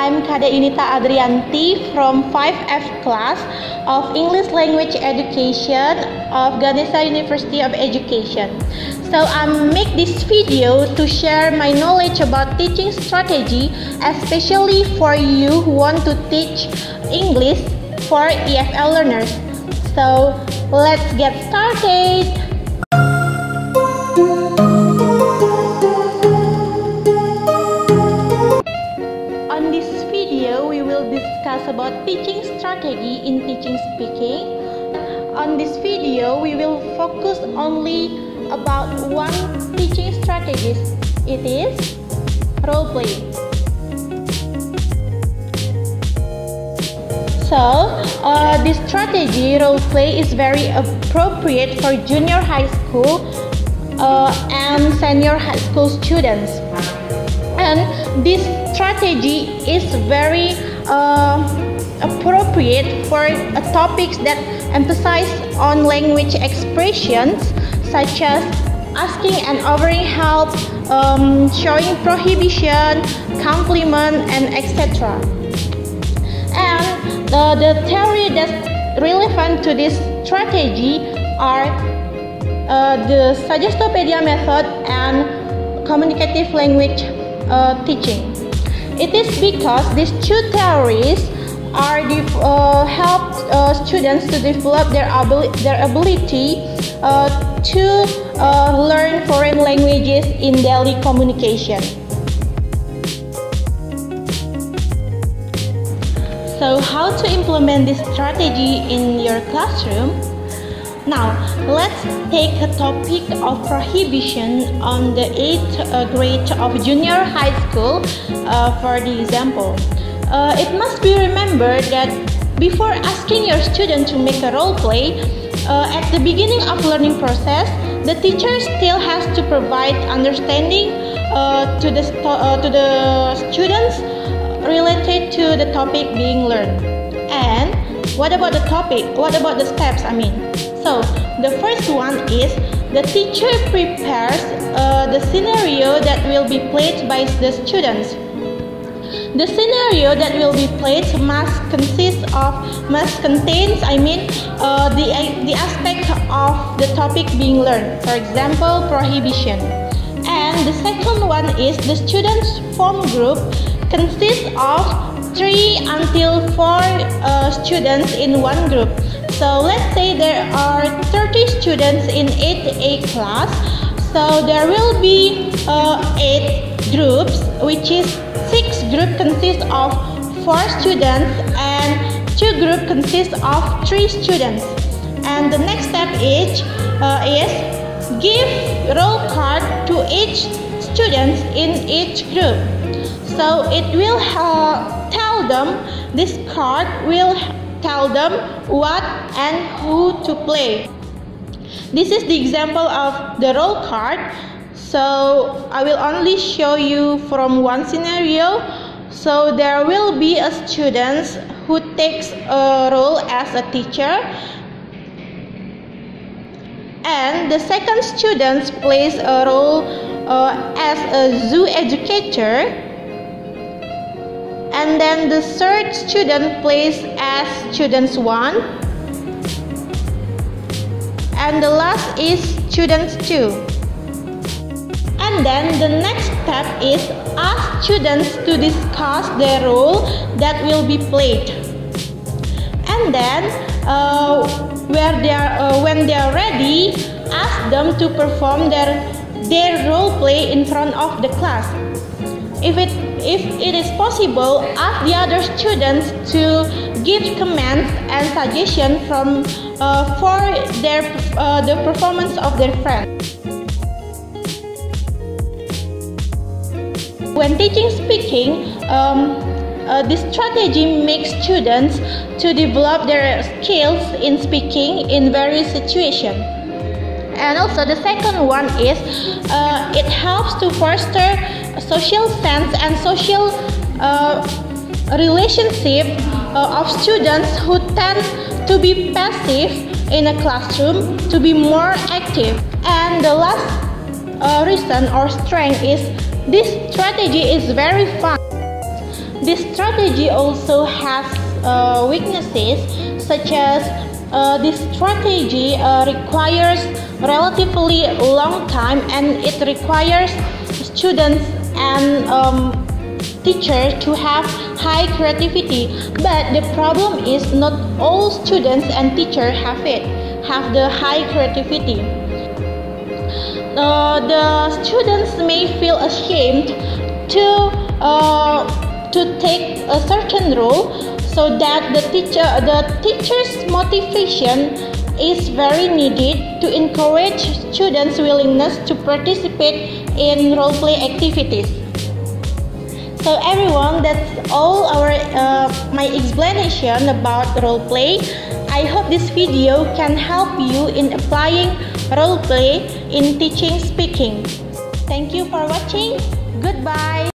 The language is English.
I'm Kadek Yunita Adriyanti from 5F class of English Language Education of Ganesha University of Education. So I make this video to share my knowledge about teaching strategy, especially for you who want to teach English for EFL learners. So let's get started. On this video, we will discuss about teaching strategy in teaching speaking. On this video, we will focus only about one teaching strategy. It is role play. So, this strategy role play is very appropriate for junior high school and senior high school students. And this strategy is very appropriate for topics that emphasize on language expressions such as asking and offering help, showing prohibition, compliment, and etc. And the theory that's relevant to this strategy are the Suggestopedia method and communicative language teaching. It is because these two theories are help students to develop their ability to learn foreign languages in daily communication. So how to implement this strategy in your classroom? Now, let's take a topic of prohibition on the 8th grade of junior high school for the example. It must be remembered that before asking your student to make a role play, at the beginning of learning process, the teacher still has to provide understanding to the students related to the topic being learned. And what about the topic? What about the steps? So the first one is the teacher prepares the scenario that will be played by the students. The scenario that will be played must contain the aspect of the topic being learned. For example, prohibition. And the second one is the students' form group consists of 3 until 4 students in one group. So let's say there are 30 students in 8A class. So there will be 8 groups, which is 6 groups consist of 4 students and 2 groups consist of 3 students. And the next step is give role card to each student in each group. So it will tell them, this card will tell them what and who to play. This is the example of the role card. So I will only show you from one scenario. So there will be a student who takes a role as a teacher, and the second student plays a role as a zoo educator, and then the third student plays as student 1, and the last is student 2. And then the next step is ask students to discuss their role that will be played. And then when they are ready, ask them to perform their role play in front of the class. If it is possible, ask the other students to give comments and suggestions for the performance of their friends. When teaching speaking, this strategy makes students to develop their skills in speaking in various situations. And also the second one is it helps to foster social sense and social relationship of students who tend to be passive in a classroom to be more active. And the last reason or strength is this strategy is very fun. This strategy also has weaknesses, such as this strategy requires relatively long time, and it requires students and teachers to have high creativity. But the problem is not all students and teachers have the high creativity. The students may feel ashamed to take a certain role, so that the teacher's motivation is very needed to encourage students' willingness to participate in role play activities. So everyone, that's all my explanation about role play. I hope this video can help you in applying role play in teaching speaking. Thank you for watching. Goodbye.